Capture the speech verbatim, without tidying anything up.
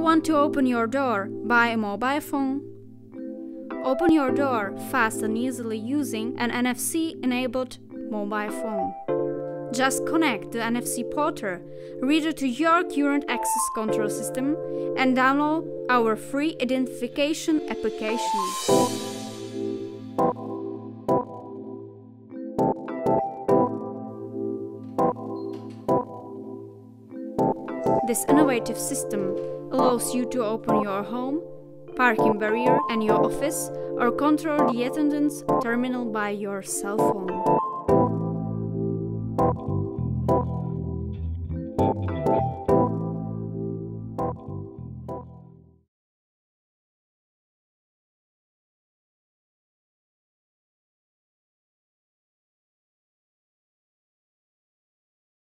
you want to open your door by a mobile phone? Open your door fast and easily using an N F C-enabled mobile phone. Just connect the N F C Porter reader to your current access control system and download our free identification application. This innovative system allows you to open your home, parking barrier and your office, or control the attendance terminal by your cell phone.